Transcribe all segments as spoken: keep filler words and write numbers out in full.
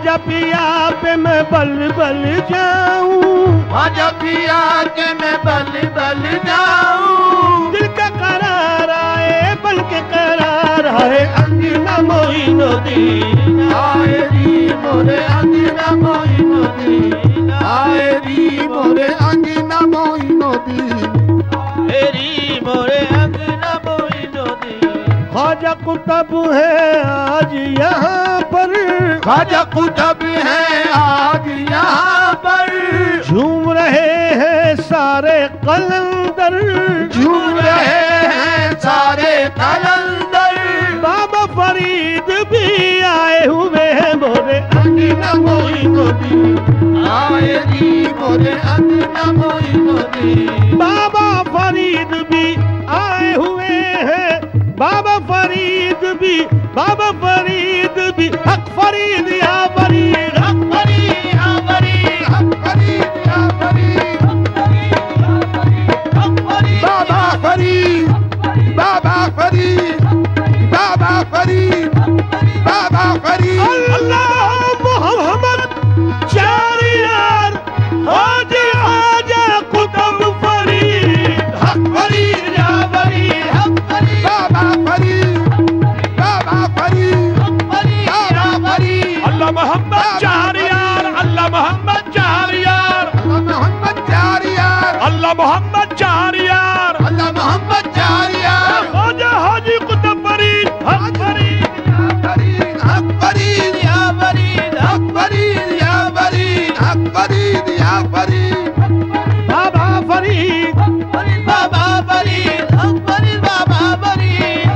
ख्वाजा पिया पे मैं बल बल जाऊं, ख्वाजा पिया के मैं बल बल जाऊं। दिल का करार आए बन के करार आए अंगना मोइनुद्दीन आए री मोरे अंगना मोइनुद्दीन, आए री मोरे अंगना मोइनुद्दीन, तेरी मोरे अंगना मोइनुद्दीन। ख्वाजा कुतुब है आज यहाँ पर, ख्वाजा कुतुब है आज यहाँ पर, झूम रहे हैं सारे कलंदर, झूम रहे हैं सारे कलंदर। बाबा फरीद भी आए हुए हैं मोरे अंगना मोइनुद्दीन, आए री मोरे अंगना मोइनुद्दीन, बाबा फरीद भी आए हुए हैं, बाबा फरीद भी, बाबा फरीद भी, हक फरीद या फरीद, हक फरीद या फरीद, हक फरीद या फरीद, हक फरीद बाबा फरीद, बाबा फरीद, बाबा फरीद, बाबा फरीद। अल्लाह मोहम्मद चार यार हाजी ख्वाजा कुतुब फरीद, हक फरीद या फरीद, हक फरीद बाबा फरीद, बाबा फरीद, हक फरीद बाबा फरीद। अल्लाह मोहम्मद चार यार, अल्लाह मोहम्मद चार यार, अल्लाह मोहम्मद चार यार, अल्लाह मोहम्मद चार यार, अल्लाह मोहम्मद चार यार। ख्वाजा हाजी कुतुब फरीद, हक फरीद फरीद, हक फरीद या फरीद, हक फरीद या फरीद, हक फरीद या फरीद, बाबा फरीद, फरीद बाबा फरीद, हक फरीद बाबा फरीद,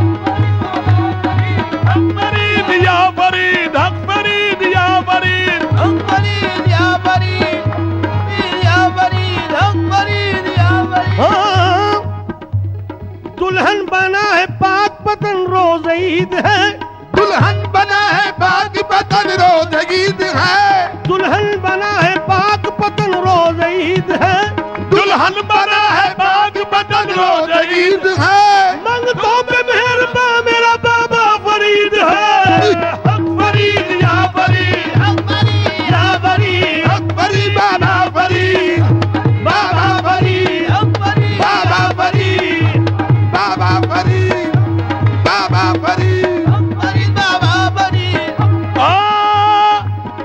हक फरीद या फरीद, हक फरीद या फरीद। हक फरीद या फरीद, फरीद या फरीद, हक फरीद या फरीद। हाँ, दुल्हन बना है पाक पतन रोज़ ईद है, दुल्हन बना है बाग पतन रोज ईद है, दुल्हन बना है पाक पतन रोज़ ईद है, दुल्हन बना है बाग पतन रोज ईद है। मंगतों पे मेहरबान मेरा बाबा फरीद है, हक फरीद या फरीद, हक फरीद या फरीद, हक फरीद बाबा फरीद, बाबा फरीद, हक फरीद बाबा फरीद, बाबा फरीद, बाबा फरीद। हक फरीद बाबा फरीद। आ,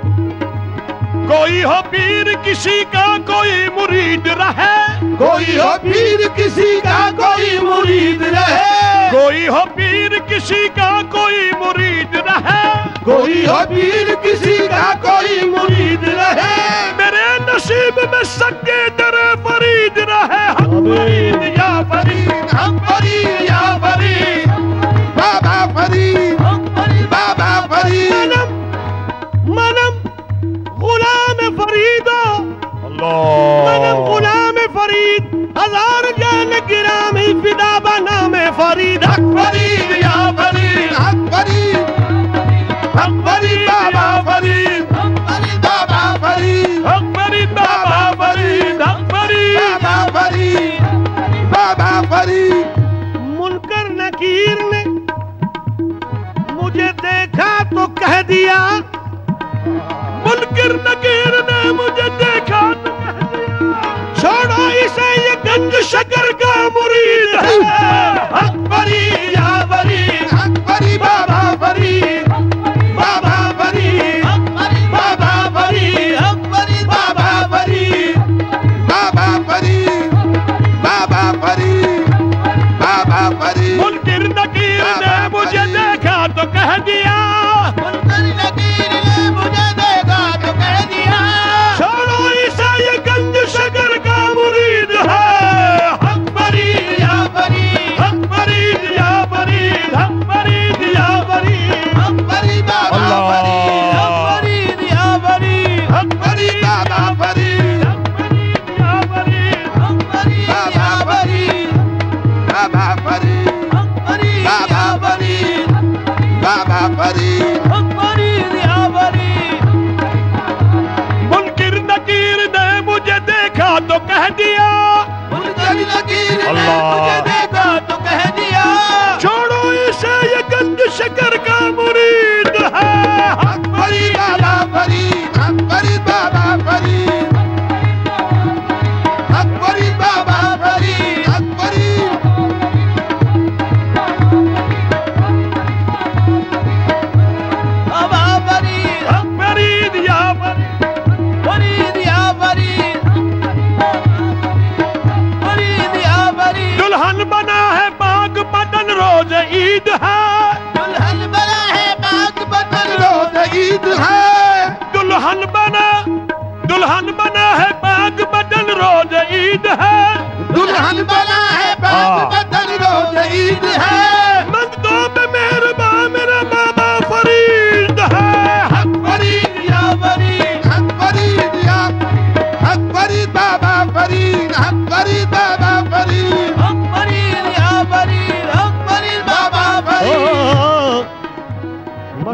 कोई हो पीर किसी का कोई मुरीद रहे, कोई हो पीर किसी का कोई मुरीद रहे, कोई हो पीर किसी का कोई मुरीद रहे, कोई हो पीर किसी का कोई मुरीद रहे। मेरे नसीब में सके तेरे फरीद रहे, हक फरीद या फरीद, हक फरीद या फरीद, बाबा फरीद, हक फरीद बाबा फरीद। मनम मनम गुलाम फरीदो, मनम गुलाम फरीद, हजार जान गिरामी फिदा बना में फरीद, हक फरीद या फरीद, हक फरीद, हक फरीद बाबा फरीद, हक फरीद बाबा फरीद, हक फरीद बाबा फरीद, हक फरीद। बाबा फरीद, बाबा फरीद। मुनकर नकीर ने मुझे देखा तो कह दिया, मुनकर नकीर ने मुझे देखा तो कह दिया, छोड़ो इसे ये गंज शकर का मुरीद है, हक फरीद या फरीद, हक फरीद बाबा फरीद, बाबा फरीद, हक फरीद बाबा फरीद, हक फरीद बाबा फरीद, बाबा फरीद, बाबा फरीद, बाबा फरीद। मुनकर नकीर ने मुझे देखा तो कह दिया, मुनकर नकीर ने मुझे देखा तो कह दिया, छोड़ो इसे ये गंज शकर का मुरीद है, हक फरीद या फरीद, हक फरीद या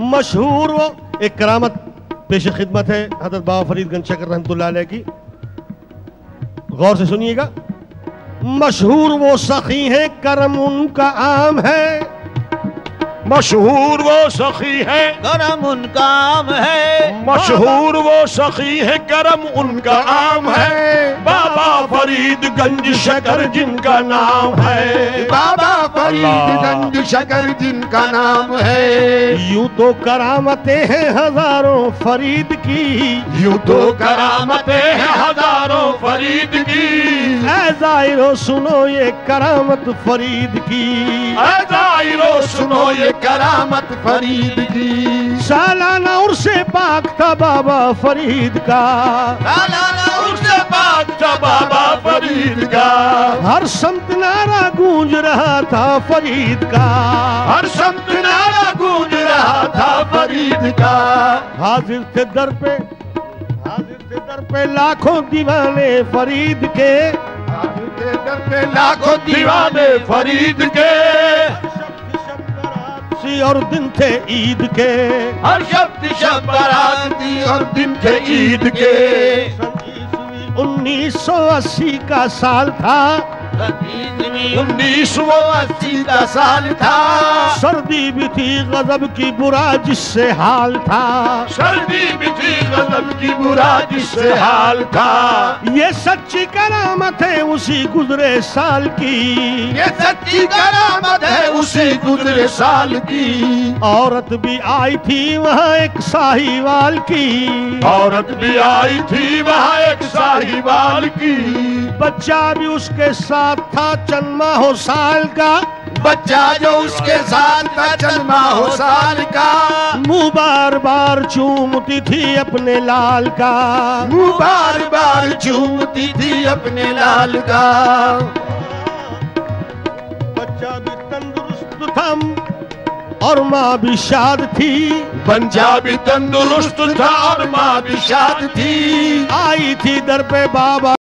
मशहूर वो एक करामत पेश खिदमत है हज़रत बाबा फरीदगंज शकर रहमतुल्लाह अलैह की, गौर से सुनिएगा। मशहूर वो सखी है करम उनका आम है, मशहूर वो सखी है करम उनका आम है, मशहूर वो सखी है करम उनका आम है, बाबा फरीदगंज शकर जिनका नाम है, बाबा फरीदगंज शकर जिनका नाम है। यूं तो करामतें हैं हजारों फरीद की, यूं तो करामतें हैं हजारों फरीद की, ऐ ज़ाहिरो सुनो ये करामत फरीद की, ऐ ज़ाहिरो सुनो ये करामत फरीद की। सालाना उर्से पाक था बाबा फरीद का, सालाना उर्से पाक था बाबा फरीद का, हर संत नारा गूंज रहा था फरीद का, हर संत नारा गूंज रहा था फरीद का। हाजिर थे दर पे, हाजिर थे दर पे लाखों दीवाने फरीद के, हाजिर थे दर पे लाखों दीवाने फरीद के, और दिन थे ईद के, हर शब्द शब बारात थी और दिन थे ईद के। उन्नीस सौ अस्सी का साल था, उन्नीस सौ अस्सी का साल था, सर्दी भी थी गजब की बुरा जिससे हाल था, सर्दी भी थी गजब की बुरा जिससे हाल था। ये सच्ची करामत है उसी गुजरे साल की, ये सच्ची करामत है उसी गुजरे साल की। औरत भी आई थी वहाँ एक साहिवाल की, औरत भी आई थी वहाँ एक साहिवाल की, बच्चा भी उसके साथ था चंदमा हो साल का, बच्चा जो उसके साथ था जन्मा हो साल का, मुँह बार बार चूमती थी अपने लाल का, मुँह बार बार चूमती थी अपने लाल का। बच्चा भी तंदुरुस्त था और माँ भी शाद थी, बच्चा भी तंदुरुस्त था और माँ भी शाद थी। आई थी दर पे बाबा